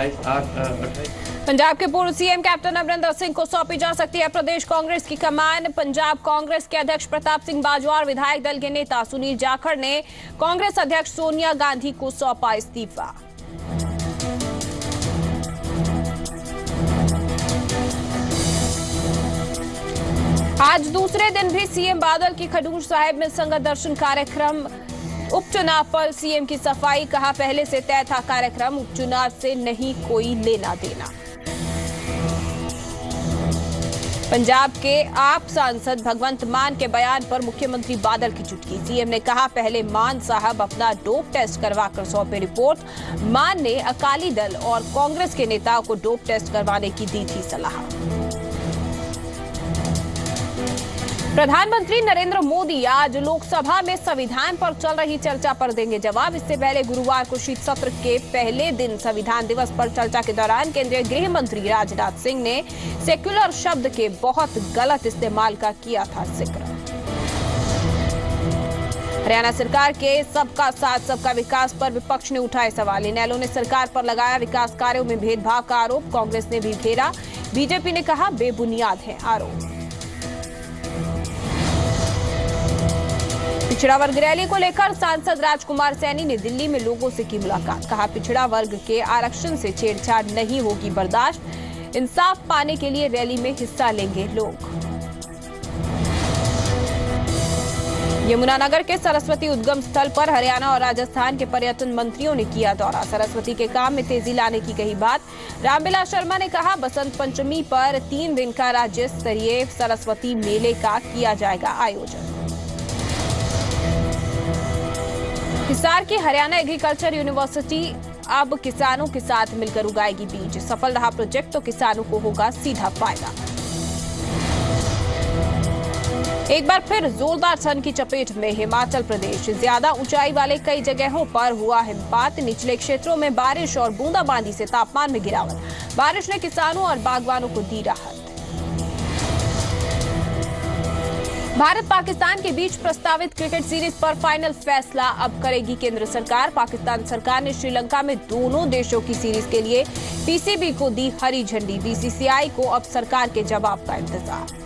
पंजाब के पूर्व CM captain Amarinder Singh को सौंपी जा सकती है प्रदेश कांग्रेस की कमान। पंजाब कांग्रेस के अध्यक्ष प्रताप सिंह बाजवा और विधायक दल के नेता सुनील जाखड़ ने कांग्रेस अध्यक्ष सोनिया गांधी को सौंपा इस्तीफा। आज दूसरे दिन भी सीएम बादल की खडूर साहिब में संगत दर्शन कार्यक्रम। उपचुनाव पर सीएम की सफाई, कहा पहले से तय था कार्यक्रम, उपचुनाव से नहीं कोई लेना देना। पंजाब के आप सांसद भगवंत मान के बयान पर मुख्यमंत्री बादल की चुटकी। सीएम ने कहा पहले मान साहब अपना डोप टेस्ट करवाकर सौंपे रिपोर्ट। मान ने अकाली दल और कांग्रेस के नेताओं को डोप टेस्ट करवाने की दी थी सलाह। प्रधानमंत्री नरेंद्र मोदी आज लोकसभा में संविधान पर चल रही चर्चा पर देंगे जवाब। इससे पहले गुरुवार को शीत सत्र के पहले दिन संविधान दिवस पर चर्चा के दौरान केंद्रीय गृह मंत्री राजनाथ सिंह ने सेक्युलर शब्द के बहुत गलत इस्तेमाल का किया था जिक्र। हरियाणा सरकार के सबका साथ सबका विकास पर विपक्ष ने उठाए सवाल। इनेलो ने सरकार पर लगाया विकास कार्यों में भेदभाव का आरोप। कांग्रेस ने भी घेरा। बीजेपी ने कहा बेबुनियाद है आरोप। पिछड़ा वर्ग रैली को लेकर सांसद राजकुमार सैनी ने दिल्ली में लोगों से की मुलाकात। कहा पिछड़ा वर्ग के आरक्षण से छेड़छाड़ नहीं होगी बर्दाश्त। इंसाफ पाने के लिए रैली में हिस्सा लेंगे लोग। यमुनानगर के सरस्वती उद्गम स्थल पर हरियाणा और राजस्थान के पर्यटन मंत्रियों ने किया दौरा। सरस्वती के काम में तेजी लाने की कही बात। रामविलास शर्मा ने कहा बसंत पंचमी पर 3 दिन का राज्य स्तरीय सरस्वती मेले का किया जाएगा आयोजन। हिसार की हरियाणा एग्रीकल्चर यूनिवर्सिटी अब किसानों के साथ मिलकर उगाएगी बीज। सफल रहा प्रोजेक्ट तो किसानों को होगा सीधा फायदा। एक बार फिर जोरदार ठंड की चपेट में हिमाचल प्रदेश। ज्यादा ऊंचाई वाले कई जगहों पर हुआ हिमपात। निचले क्षेत्रों में बारिश और बूंदाबांदी से तापमान में गिरावट। बारिश ने किसानों और बागवानों को दी राहत। भारत पाकिस्तान के बीच प्रस्तावित क्रिकेट सीरीज पर फाइनल फैसला अब करेगी केंद्र सरकार। पाकिस्तान सरकार ने श्रीलंका में दोनों देशों की सीरीज के लिए पीसीबी को दी हरी झंडी। बीसीसीआई को अब सरकार के जवाब का इंतजार।